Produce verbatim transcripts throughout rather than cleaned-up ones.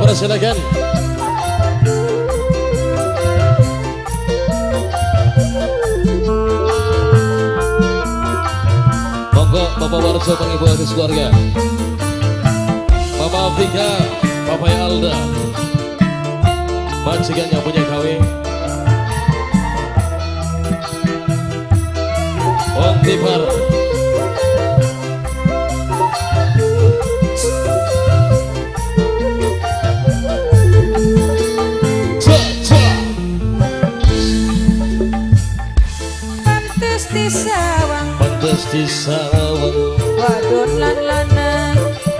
silakan. Monggo Bapak Warjo, Bang Ibu Agus keluarga. Bapak Vika, Bapak Alda, majikan yang punya kawin. Om Tipar. Di sawang, pantes di sawang, wadon lan lanang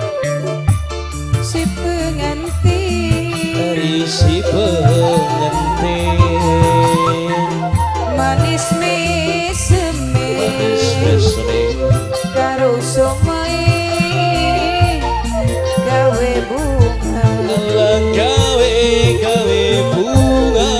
si pengantin, si pengantin, manis meseme, manis meseme, karo somai gawe bunga, gawe gawe bunga.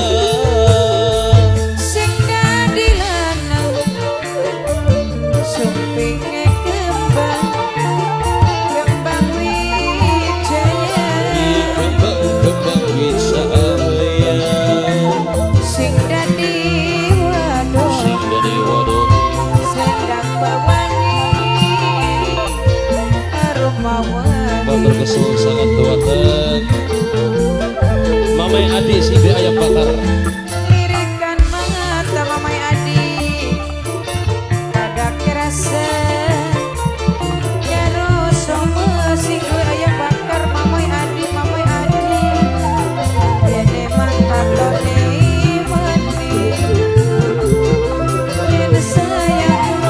Sumpinge kembang, kembang wijaya, kembang kembang wijaya. Sing dadi wadon, sing dadi wadon, sendang bawangi, aroma wangi. Bakar kesul sangat tuatan. Mamai Adi si be ayam bakar. Lirikan mata mamai Adi. Kerasa karo sama sing ayam bakar mamai Adi mamai Adi dene mantap lone mati yen sayang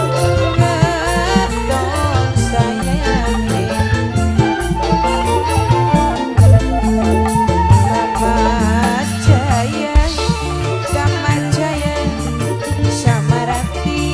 katong sayangi Damat Jaya Damat Jaya Samarati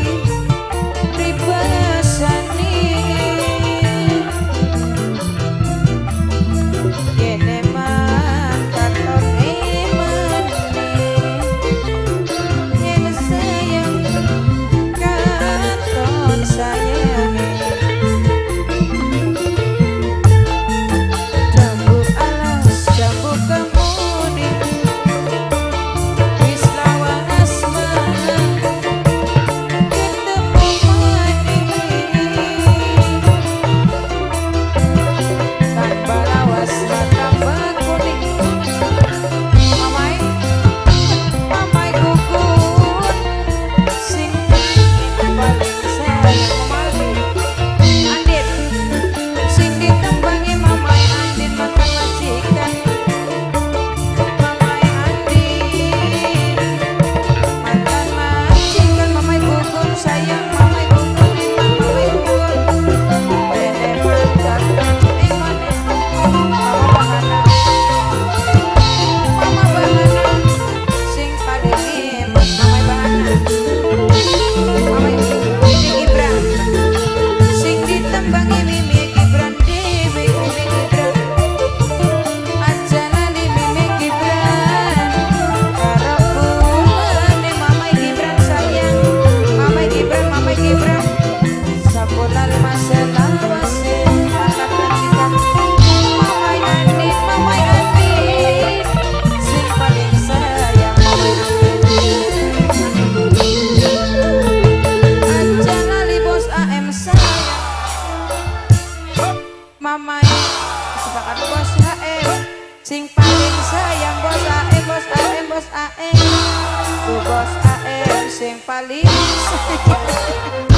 Mamai sepakat bos H M sing paling sayang bos A M bos A M bos A M ku bos A M sing paling sayang